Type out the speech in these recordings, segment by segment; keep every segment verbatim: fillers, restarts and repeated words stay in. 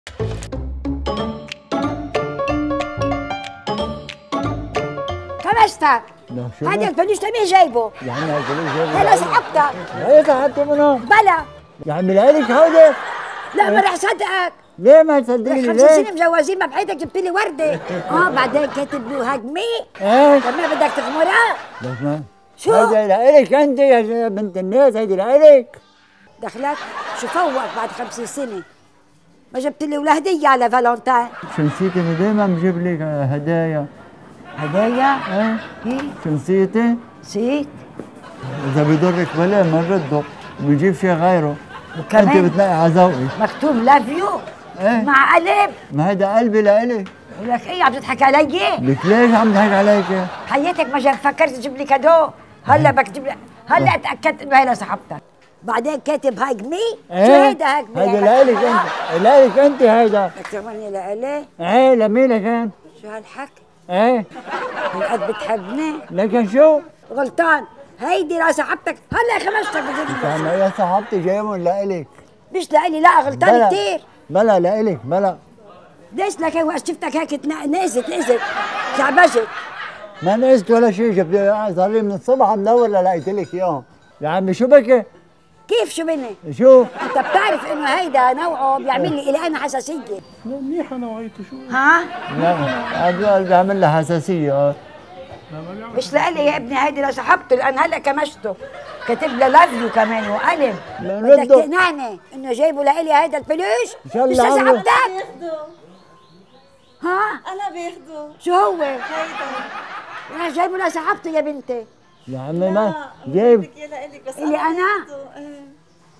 كمشتك هذا الفلوس مين جايبه؟ يا عمي الفلوس جايبه هلا سحبتك. ايه سحبته منهم؟ بلا يا عمي لقيتك هودي؟ لا ما رح صدقك. ليه ما تصدقني خمس ليه؟ سنين مجوزين ما بحياتك جبت لي ورده. اه بعدين كاتب له هجمي. ايه كمان بدك تغمرها؟ بس ما شو؟ هيدي لقيتك انت يا بنت الناس، هيدي لقيتك. دخلك شو فوق بعد خمسين سنه ما جبت لي ولا هديه على فالنتاين. شو نسيتي؟ انا دايما بجيب لك هدايا. هدايا؟ ايه ايه شو نسيتي؟ نسيت. اذا بضرك بلا بنرده وبنجيب شيء غيره. وكمان انت بتلاقي على ذوقي مكتوب لاف يو ايه مع قلب. ما هيدا قلبي لإلك. لك ايه عم تضحك علي؟ لك ليش عم تضحك عليك؟ حياتك ما جا فكرت تجيب لي كادو. هلا بدك تجيب لي هلا اتاكدت انه هي لصاحبتك. بعدين كاتب هاج مي. ايه شو هيدا هاج مي؟ هيدا لإلك انت، لإلك انت هيدا. بدك تعملني لإلي؟ ايه لميلك انت. شو هالحكي؟ ايه هالقد بتحبني؟ لكن شو؟ غلطان. هيدي لصاحبتك هلا خمستك بجيب انا يا صاحبتي جايبهم لإلك. مش لإلي. لا غلطان بلا كثير. بلا لإلك بلا. ليش لك هيك وقت شفتك هيك نقزت نقزت شعبجت. ما نقصت ولا شيء، جبت صار لي من الصبح عم دور لقيت لك اياهم. يا عمي شو بكي؟ كيف شو بني؟ شو؟ انت بتعرف انه هيدا نوعه بيعمل لي الي انا حساسيه. لا منيحة نوعيته شو؟ ها؟ لا هذول بيعمل لها حساسيه. اه مش لإلي يا ابني، هيدي لصاحبته لان هلا كمشته كاتب له لاف يو كمان وقلم. بدك تقنعني انه جايبه لإلي هيدا الفلوس؟ ان شاء مش الله لصاحبتك؟ بياخدوا. ها؟ انا بياخدوا. شو هو؟ هيدا انا جايبه لصاحبته يا بنتي. يا عمي ما جايب بدك اياه لإلك بس إلي أنا؟ بياخدوا. إيه.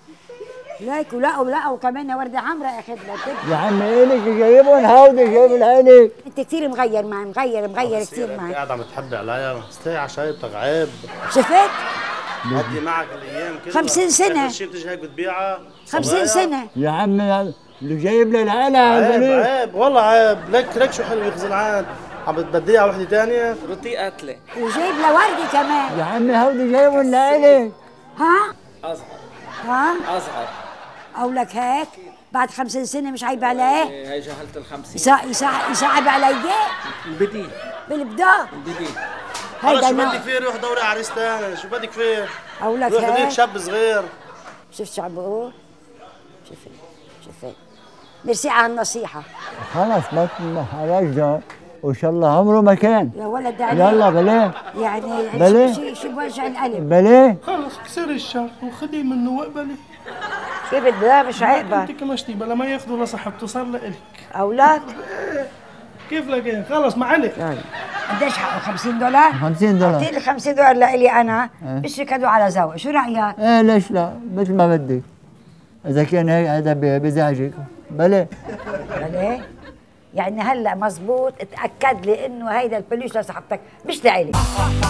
ليك ولا ولا وكمان ورده حمراء اخذ لك. يا عمي الك جايبهم هودي جايب لإلك. انت كثير مغير معي، مغير مغير كثير معي. قاعد عم تحبي عليا، استاي على شايبتك عيب. شفت؟ بدي معك الايام كلها. خمسين سنة. شيء بتجي هيك بتبيعها. خمسين سنة. يا عمي اللي جايب لي لإلها عيب الفلوس. عيب والله عيب. لك لك شو حلو يخزن عاد. عم بتبديها وحده ثانيه. رطي قتله. وجايب له وردة كمان. يا عمي هودي جايبهم لإلك. ها؟ اصغر ها؟ اصغر. او لك هيك بعد خمسين سنة مش عيب عليه؟ إيه، هي جهلة الخمسين. يصع يصع يصعب علي البديل بالبدا. البديل. هلا هيدا شو نوع. بدك فيه؟ روح دوري عريس ثاني، شو بدك فيه؟ او لك روح بديك هيك. شاب صغير. شفت شو عم بقول؟ شفت شفت ميرسي على النصيحة. خلص ما حرجنا وان شاء الله عمره ما كان. يا ولد عليك. يلا بلاه يعني بلاه. شيء شيء بوجع القلب. بلاه خلص كسري الشر وخدي منه واقبلي. كيف بدها مش انت عيبة. كمشتي بلا ما ياخذوا لصاحبته صار لإلك. اولاد كيف لك خلص ما عليك. قديش حقه؟ خمسين دولار؟ خمسين دولار. اعطيني خمسين دولار لإلي انا إيه. مش كادو على ذوق. شو رأيك؟ ايه ليش لا؟ مثل ما بدك. اذا كان هيك هذا بيزعجك بلاه. بلاه؟ يعني هلا مزبوط اتأكد لي انه هيدا الفلوس لصاحبتك مش لإلي.